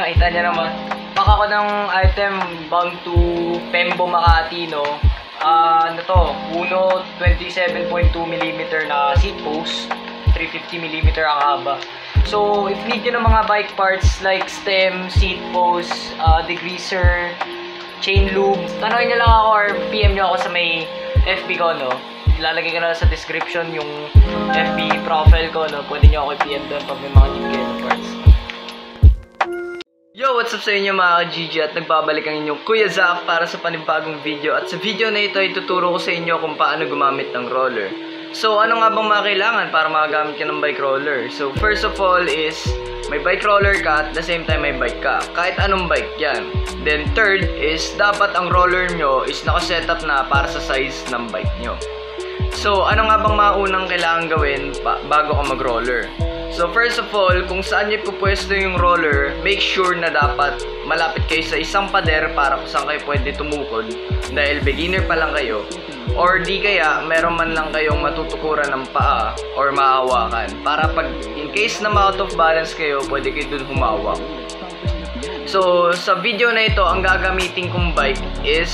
nakita niya naman. Pack ako ng item bound to Pembo, Makati, no? Ano to? Uno 27.2mm na seat post, 350mm ang haba. So, if need nyo ng mga bike parts like stem, seat post, degreaser, chain loop, tanongin nyo lang ako or PM nyo ako sa may FB ko, no? Ilalagay ko na sa description yung FB profile ko, no? Pwede nyo ako i-PM doon pag may mga need kayo ng parts. Yo, what's up sa inyo mga ka-GG at nagbabalik ang inyong Kuya Zach para sa panibagong video. At sa video na ito ay tuturo ko sa inyo kung paano gumamit ng roller. So, ano nga bang mga kailangan para makagamit ka ng bike roller? So, first of all is may bike roller ka at the same time may bike ka. Kahit anong bike yan. Then third is dapat ang roller nyo is nakasetup na para sa size ng bike nyo. So, ano nga bang maunang kailangan gawin bago ka mag-roller? So, first of all, kung saan nyo pupwesto yung roller, make sure na dapat malapit kayo sa isang pader para kung saan kayo pwede tumukod dahil beginner pa lang kayo. Or di kaya, meron man lang kayong matutukuran ng paa or mahawakan para pag in case na ma-out of balance kayo, pwede kayo dun humawak. So, sa video na ito, ang gagamitin kong bike is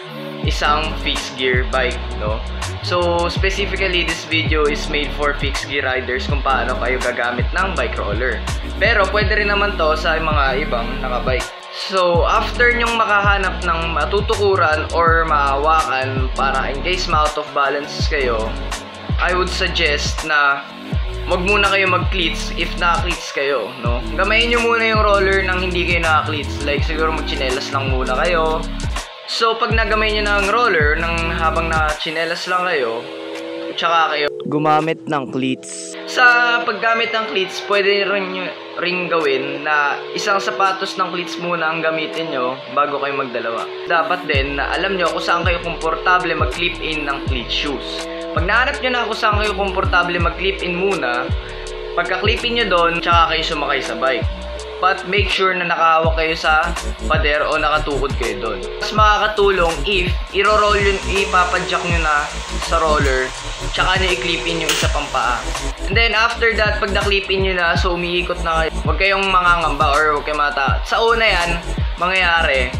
isang fixed gear bike, no? So, specifically, this video is made for fixed gear riders kung paano kayo gagamit ng bike roller. Pero, pwede rin naman to sa mga ibang nakabike. So, after nyong makahanap ng matutukuran or mahawakan para in case ma-out of balance kayo, I would suggest na wag muna kayo mag-cleats if naka-cleats kayo, no? Gamayin nyo muna yung roller nang hindi kayo naka-cleats. Like, siguro mag-chinelas lang muna kayo. So, pag nagamay nyo ng roller, habang na-chinelas lang kayo, tsaka kayo gumamit ng cleats. Sa paggamit ng cleats, pwede rin gawin na isang sapatos ng cleats muna ang gamitin nyo bago kayo magdalawa. Dapat din na alam nyo kung saan kayo komportable mag-clip-in ng cleat shoes. Pag nahanap nyo na kung saan kayo komportable mag-clip-in muna, pagka-clip-in nyo doon, tsaka kayo sumakay sa bike. But make sure na nakahawak kayo sa pader o nakatukod kayo doon. Mas makakatulong if iro-roll yun, ipapadjack nyo na sa roller, tsaka nyo i-clip-in yung isa pang paa. And then after that, pag na-clip-in nyo na, so umiikot na kayo, huwag kayong mangangamba or huwag kayong mata. Sa una yan, mangyayari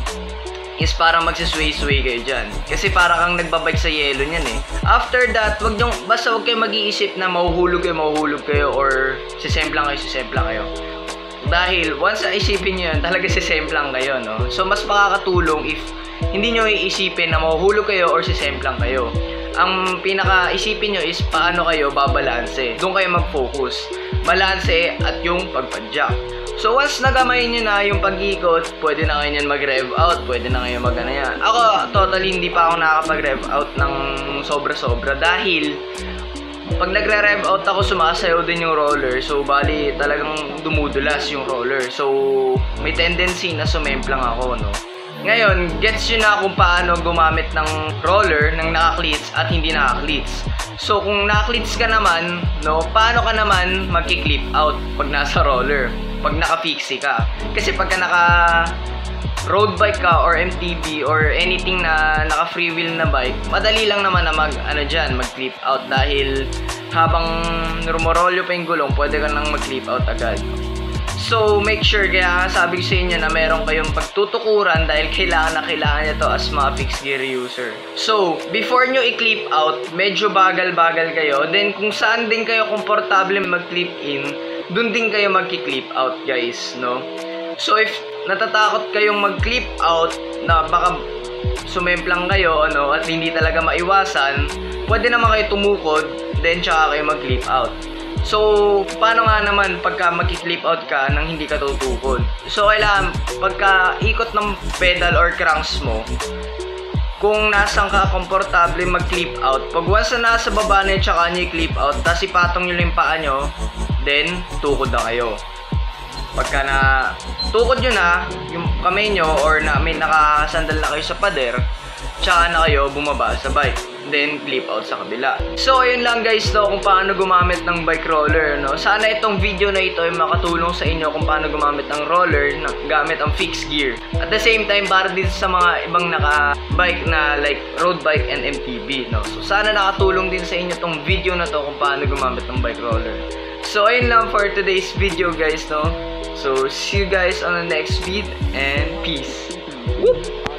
is parang magsisway-sway kayo dyan. Kasi parang kang nagbabike sa yelo niyan eh. After that, basta huwag kayong mag-iisip na mahuhulog kayo or sisemplang kayo. Dahil once isipin nyo yun, talaga sisemplang kayo, no? So, mas makakatulong if hindi nyo iisipin na mahuhulog kayo or sisemplang kayo. Ang pinaka-isipin nyo is paano kayo babalanse. Doon kayo mag-focus. Balanse at yung pagpadyak. So, once nagamay nyo na yung pag-ikot, pwede na kayo yan mag-rev out. Pwede na kayo mag-ano yan. Ako, totally hindi pa ako nakakapag-rev out ng sobra-sobra dahil pag nagre-rev out ako, sumasayaw din yung roller. So, bali, talagang dumudulas yung roller. So, may tendency na sumemplang ako, no? Ngayon, gets yun na kung paano gumamit ng roller ng naka-cleats at hindi naka-cleats. So, kung naka-cleats ka naman, no, paano ka naman magki-clip out pag nasa roller? Pag naka-fixie ka. Kasi pagka road bike ka or MTB or anything na naka free wheel na bike, madali lang naman na mag-clip out dahil habang rumorolyo pa yung gulong, pwede ka nang mag-clip out agad. So, make sure, kaya sabi ko sa inyo na meron kayong pagtutukuran dahil kailangan nyo to as mga fixed gear user. So, before nyo i-clip out, medyo bagal-bagal kayo. Then, kung saan din kayo komportable mag-clip in, dun din kayo mag-clip out, guys, no? So, if natatakot kayong mag-clip out na baka sumemplang kayo, ano, at hindi talaga maiwasan, pwede naman kayo tumukod, then tsaka kayo mag-clip out. So, paano nga naman pagka mag-clip out ka nang hindi ka tutukod? So, kailangan pagka ikot ng pedal or cranks mo, kung nasaan ka komportable mag-clip out, pag once na nasa baba na yun, tsaka nyo i-clip out, tapos ipatong nyo yung paa nyo, then tukod na kayo. Pagka na tukod nyo na yung kamay nyo or may nakasandal na kayo sa pader, tsaka na kayo bumaba sa bike, then clip out sa kabila. So ayun lang guys, no, kung paano gumamit ng bike roller, no. Sana itong video na ito ay makatulong sa inyo kung paano gumamit ng roller gamit ang fixed gear. At the same time, para dito sa mga ibang naka-bike na like road bike and MTB, no. So sana nakatulong din sa inyo itong video na to kung paano gumamit ng bike roller. So, ayun lang for today's video guys, no? So, see you guys on the next vid and peace. Woo!